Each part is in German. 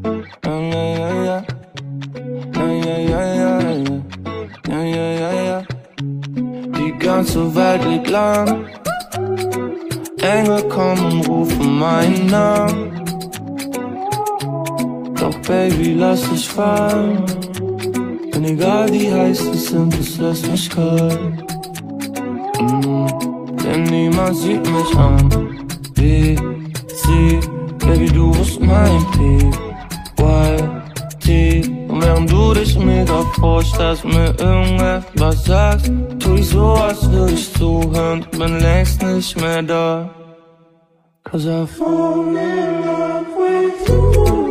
Ja, ja, ja, ja, ja, ja, ja, ja, ja, ja. Die ganze Welt liegt lang. Engel kommen und rufen meinen Namen. Doch Baby, lass dich fallen. Denn egal wie heiß die sind, es lässt mich kalt. Denn niemand sieht mich an wie sie. Baby, du bist mein PYT. Und während du dich mega vorstellst, mir irgendetwas sagst, tu ich so, als würde ich zuhören, bin längst nicht mehr da. 'Cause I fall in love with you.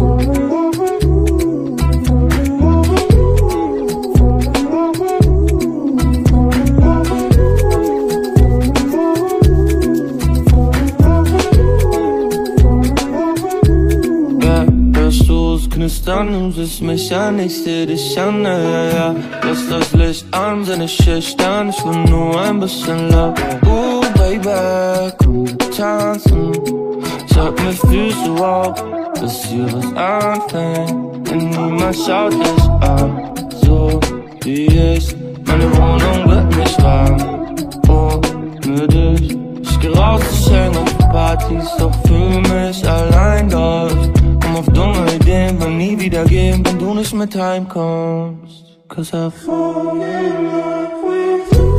Knistern und siehst mich an, ich seh dich an, ja, ja, ja. Lass das Licht an, sind nicht schüchtern, ich will nur ein bisschen Love. Baby, komm, wir tanzen. Ich hab mir Füße auf, bis hier was anfängt. Denn niemand schaut dich an, so wie ich. Meine Wohnung wird nicht warm, ohne dich. Ich geh raus, ich häng auf Partys, doch fühl mich allein dort. Komm auf dumme Ideen, will nie wieder gehen, wenn du nicht mit heimkommst. 'Cause I fall in love with you.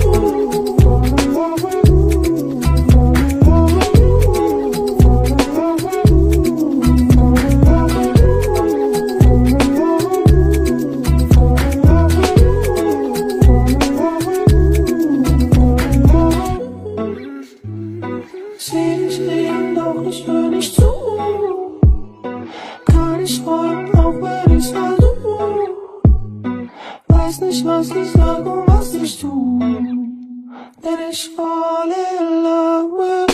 Seh dich liegen, doch ich hör nicht zu. Kann ich folgen, auch wenn ich's versuch. Weiß nicht, was ich sag und was ich tu. Denn ich fall in love with